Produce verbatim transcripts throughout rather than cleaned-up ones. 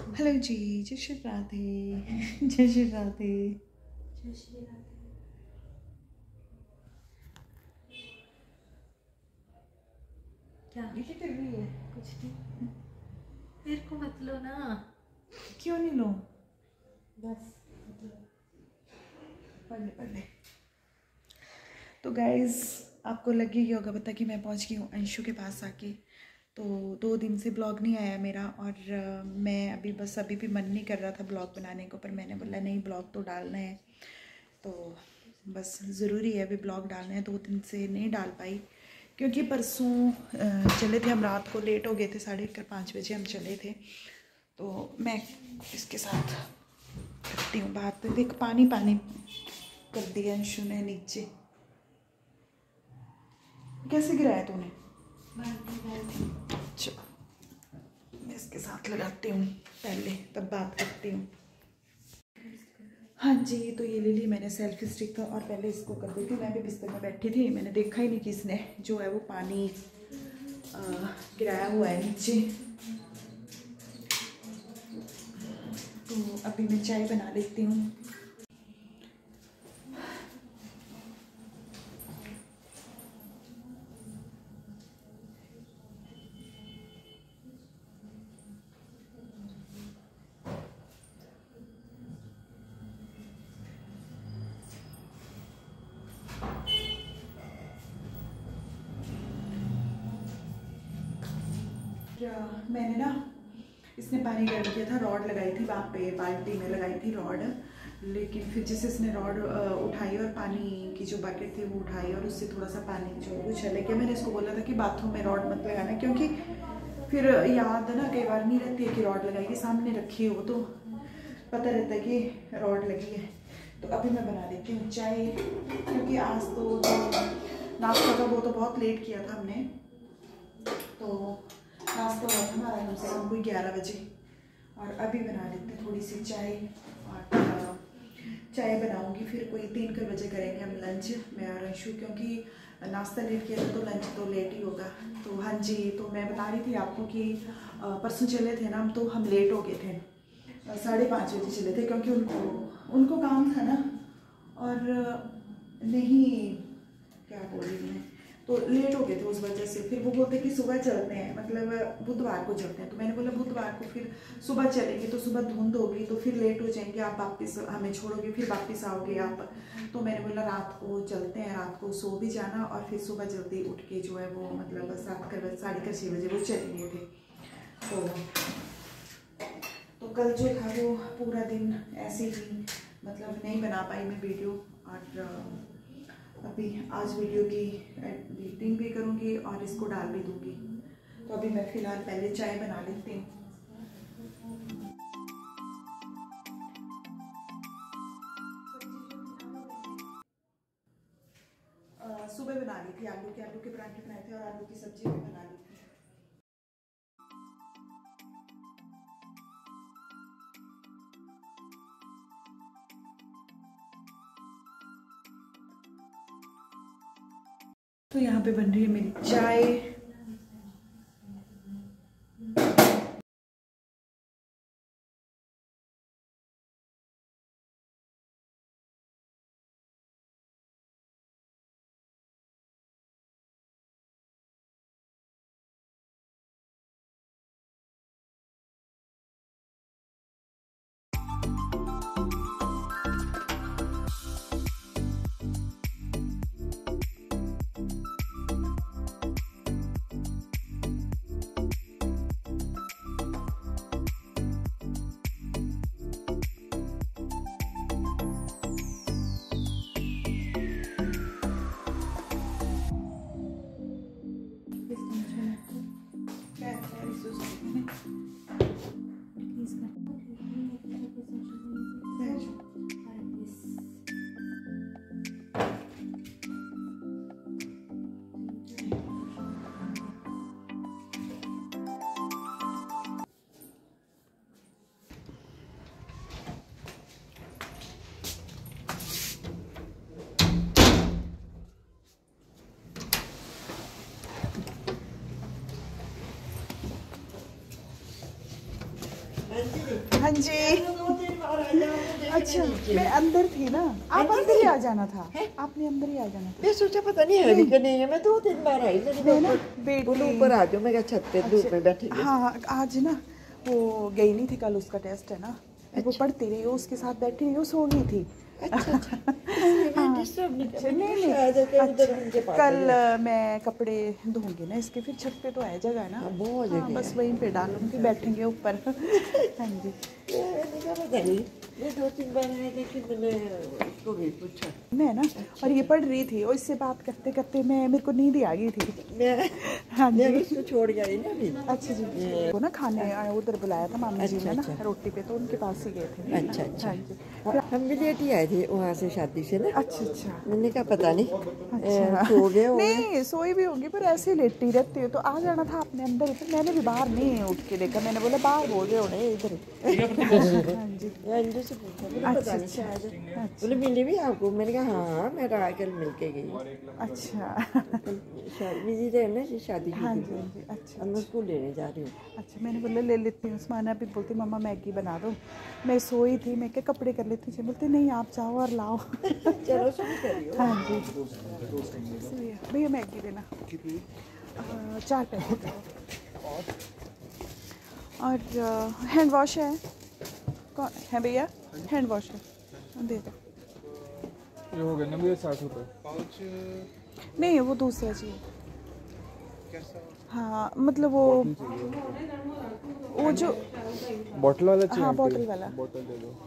Hello जी, जय श्री राधे। जय श्री राधे। जय श्री राधे। क्या ये क्या कर रही है? कुछ नहीं, मेरे को मत लो ना। क्यों नहीं लो? बस पढ़ ले पढ़ ले। तो गाइज आपको लगे ही होगा पता कि मैं पहुंच गई हूँ अंशु के पास आके। तो दो दिन से ब्लॉग नहीं आया मेरा, और अ, मैं अभी बस अभी भी मन नहीं कर रहा था ब्लॉग बनाने को, पर मैंने बोला नहीं ब्लॉग तो डालना है। तो बस ज़रूरी है अभी ब्लॉग डालना है। दो दिन से नहीं डाल पाई क्योंकि परसों अ, चले थे हम, रात को लेट हो गए थे, साढ़े कर पाँच बजे हम चले थे। तो मैं इसके साथ करती हूँ बात। देख पानी पानी कर दिया अंशु ने नीचे। कैसे गिराया तूने? अच्छा, मैं इसके साथ लगाती हूँ पहले, तब बात करती हूँ। हाँ जी, तो ये ले ली मैंने सेल्फी स्टिक का, और पहले इसको कर देती हूँ। मैं भी बिस्तर में बैठी थी, मैंने देखा ही नहीं कि इसने जो है वो पानी आ, गिराया हुआ है नीचे। तो अभी मैं चाय बना लेती हूँ। मैंने ना इसने पानी डाल दिया था, रॉड लगाई थी वहाँ पे, बाल्टी में लगाई थी रॉड, लेकिन फिर जैसे इसने रॉड उठाई और पानी की जो बकेट थी वो उठाई और उससे थोड़ा सा पानी जो है वो चले गया। मैंने इसको बोला था कि बाथरूम में रॉड मत लगाना, क्योंकि फिर याद ना कई बार नहीं रहती है कि रॉड लगाई, सामने रखी हो तो पता रहता है कि रॉड लगी है। तो अभी मैं बना देती हूँ चाय, क्योंकि आज तो नाश्ता का वो तो बहुत लेट किया था हमने। तो नाश्ता हुआ था हमारा कम से कम कोई ग्यारह बजे, और अभी बना लेते थोड़ी सी चाय। और चाय बनाऊंगी, फिर कोई तीन कर बजे करेंगे हम लंच, मैं और अंशु, क्योंकि नाश्ता लेट किया था तो लंच तो लेट ही होगा। तो हाँ जी, तो मैं बता रही थी आपको कि परसों चले थे ना हम, तो हम लेट हो गए थे, साढ़े पाँच बजे चले थे, क्योंकि उनको उनको काम था ना, और नहीं क्या बोल रही मैं, तो लेट हो गए थे उस वजह से। फिर वो बोलते कि सुबह चलते हैं, मतलब बुधवार को चलते हैं। तो मैंने बोला बुधवार को फिर सुबह चलेंगे तो सुबह धुंध होगी तो फिर लेट हो जाएंगे, आप वापस हमें छोड़ोगे फिर वापस आओगे आप। तो मैंने बोला रात को चलते हैं, रात को सो भी जाना और फिर सुबह जल्दी उठ के जो है वो मतलब सात कर साढ़े कर छः बजे वो चले गए थे। तो तो कल जो था वो पूरा दिन ऐसे ही मतलब नहीं बना पाई मैं वीडियो, और अभी आज वीडियो की एडिटिंग भी करूँगी और इसको डाल भी दूँगी। तो अभी मैं फ़िलहाल पहले चाय बना लेती हूँ। सुबह बना ली थी आलू के आलू के पराठे बनाए थे और आलू की सब्जी भी बना ली थी। तो यहाँ पे बन रही है मेरी चाय। हाँ जी। अच्छा मैं अंदर थी ना, आप अंदर ही आ जाना था, आपने अंदर ही आ जाना था। मैं सोचा पता नहीं है कि नहीं है, मैं दो तीन बार आई मैं ना बेटी ऊपर आ जाओ, मैं क्या छत पे धूप में बैठी हूँ। हाँ आज ना वो गई नहीं थी, कल उसका टेस्ट है ना, वो पढ़ती रही, वो उसके साथ बैठी रही, वो सो गई थी। अच्छा अच्छा हाँ, डिस्टर्ब नहीं अच्छा, नहीं नहीं नहीं उधर उनके पास कल मैं कपड़े धोंगी ना इसके, फिर छत पे तो है जगह है ना, हाँ, बहुत हाँ, जगह बस है। वहीं पे डालूंगी, बैठेंगे ऊपर। हाँ जी पता नहीं, मैं दो तीन बार आई लेकिन मैंने उसको भी पूछा मैं ना, और ये पढ़ रही थी और इससे बात करते करते मैं, मेरे को नींद आ गई थी। मैं हाँ जी मैं उसको छोड़ गई ना अभी। अच्छा जी, वो ना खाने उधर बुलाया था मामी जी ने ना रोटी पे, तो उनके पास ही गए थे। अच्छा अच्छा हाँ जी हम भी लेट ही आए थे वहाँ से शादी से ना। अच्छा अच्छा मैंने कहा पता नहीं अच्छा सो गए होंगे। नहीं सोई भी होंगी, पर ऐसे ही लेटी रहती है, तो आ जाना था आपने अंदर, फिर मैंने भी बाहर नहीं उठ के देखा, मैंने बोला बाहर बोल रहे होने इधर। हाँ जी अंजू से पूछा, मुझे पता नहीं शायद बोले मिली भी आपको, मैंने कहा हाँ मैं राह कल मिल के गई। अच्छा बिजी रहे ना शादी की। हाँ जी हाँ जी अच्छा मैं उसको लेने जा रही हूँ। अच्छा मैंने बोला ले लेती हूँ, उस्माना भी बोलती मम्मा मैगी बना दो, मैं सोई थी, मैं क्या कपड़े कर लेती थी, बोलती नहीं आप जाओ और लाओ। चलो शुरू करियो। हाँ जी भैया मैगी देना आ, चार पैकेट और हैंड वॉश है, कौन है भैया? हैंड वॉश है, दे दो। ये हो गया ना भैया साठ रुपये पाउच। नहीं वो दूसरा चाहिए। हाँ मतलब वो वो जो बॉटल वाला चाहिए। हाँ बॉटल वाला बॉटल दे दो।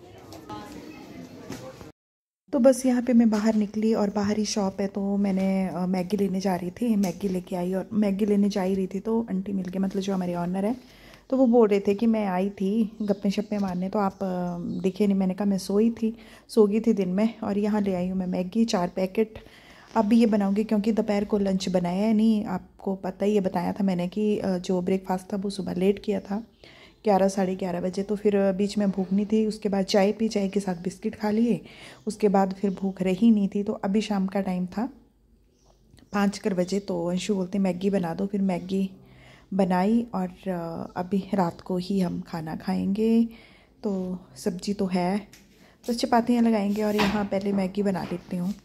तो बस यहाँ पे मैं बाहर निकली और बाहर ही शॉप है, तो मैंने मैगी लेने जा रही थी, मैगी लेके आई और मैगी लेने जा ही रही थी तो आंटी मिल गए, मतलब जो हमारे ऑनर है, तो वो बोल रहे थे कि मैं आई थी गप्पे शप्पे मारने, तो आप दिखे नहीं, मैंने कहा मैं सोई थी, सो गई थी दिन में, और यहाँ ले आई हूँ मैं मैगी चार पैकेट। अब भी ये बनाऊँगी क्योंकि दोपहर को लंच बनाया है नहीं, आपको पता ही है, बताया था मैंने कि जो ब्रेकफास्ट था वो सुबह लेट किया था ग्यारह साढ़े ग्यारह बजे, तो फिर बीच में भूख नहीं थी, उसके बाद चाय पी, चाय के साथ बिस्किट खा लिए, उसके बाद फिर भूख रही नहीं थी, तो अभी शाम का टाइम था पाँच कर बजे, तो अंशु बोलते मैगी बना दो, फिर मैगी बनाई और अभी रात को ही हम खाना खाएंगे, तो सब्जी तो है, बस चपातियाँ लगाएंगे और यहाँ पहले मैगी बना लेती हूँ।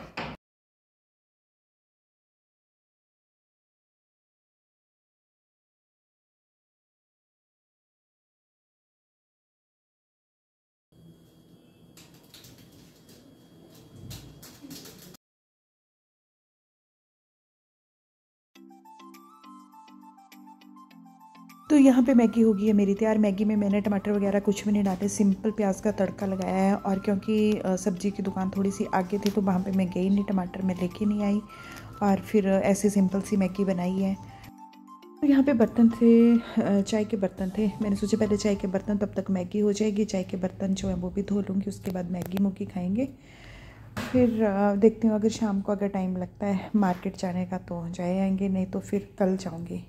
तो यहाँ पे मैगी हो गई है मेरी तैयार। मैगी में मैंने टमाटर वगैरह कुछ भी नहीं डाले, सिंपल प्याज का तड़का लगाया है, और क्योंकि सब्ज़ी की दुकान थोड़ी सी आगे थी तो वहाँ पे मैं गई नहीं, टमाटर मैं लेके नहीं आई, और फिर ऐसे सिंपल सी मैगी बनाई है। तो यहाँ पे बर्तन थे, चाय के बर्तन थे, मैंने सोचा पहले चाय के बर्तन, तब तक मैगी हो जाएगी, चाय के बर्तन जो है वो भी धो लूँगी, उसके बाद मैगी मुगी खाएँगे। फिर देखती हूँ अगर शाम को अगर टाइम लगता है मार्केट जाने का तो जाए आएंगे, नहीं तो फिर कल जाऊँगी।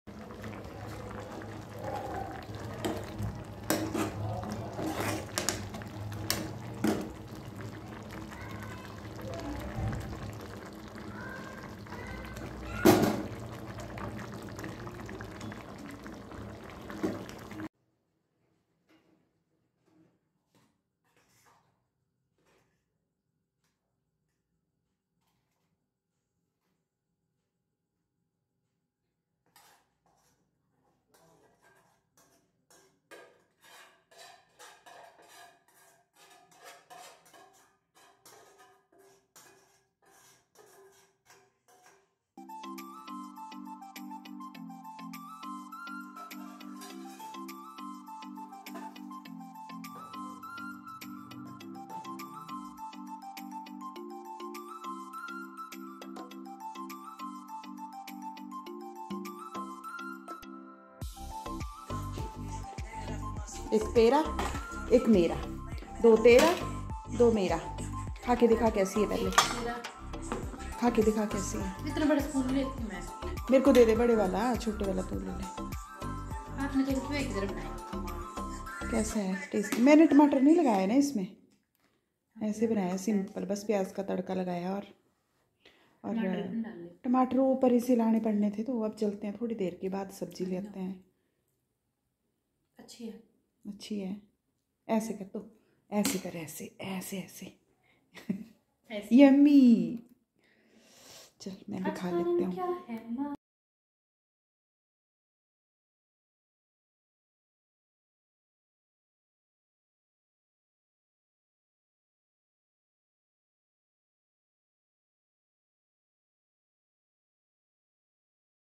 एक तेरा एक मेरा, दो तेरा दो मेरा, खा के दिखा कैसी है, पहले खा के दिखा कैसी है। इतना बड़ा स्पून लेती मैं, मेरे को दे दे बड़े वाला, छोटे वाला तो ले ले। आपने तो क्यों एक तरफ बनाया? कैसा है टेस्टी? मैंने टमाटर नहीं लगाया ना इसमें, ऐसे बनाया सिंपल, बस प्याज का तड़का लगाया और और टमाटर ऊपर ही से लाने पड़ने थे, तो अब चलते हैं थोड़ी देर के बाद सब्जी ले आते हैं। अच्छी है। अच्छी है। ऐसे कर तो, ऐसे कर, ऐसे ऐसे ऐसे यम्मी। चल मैं भी खा लेती हूँ। क्या है माँ?